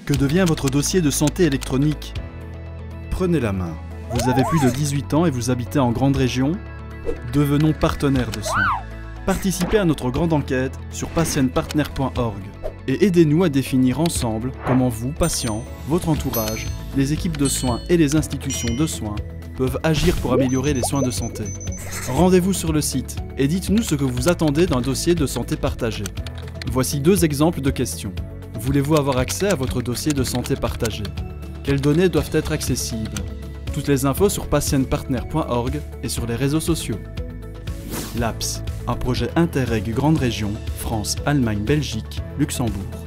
Que devient votre dossier de santé électronique? Prenez la main. Vous avez plus de 18 ans et vous habitez en grande région? Devenons partenaire de soins. Participez à notre grande enquête sur patientpartner.org et aidez-nous à définir ensemble comment vous, patients, votre entourage, les équipes de soins et les institutions de soins peuvent agir pour améliorer les soins de santé. Rendez-vous sur le site et dites-nous ce que vous attendez d'un dossier de santé partagé. Voici 2 exemples de questions. Voulez-vous avoir accès à votre dossier de santé partagé? Quelles données doivent être accessibles? Toutes les infos sur patientpartner.org et sur les réseaux sociaux. L'APS, un projet Interreg Grande Région, France, Allemagne, Belgique, Luxembourg.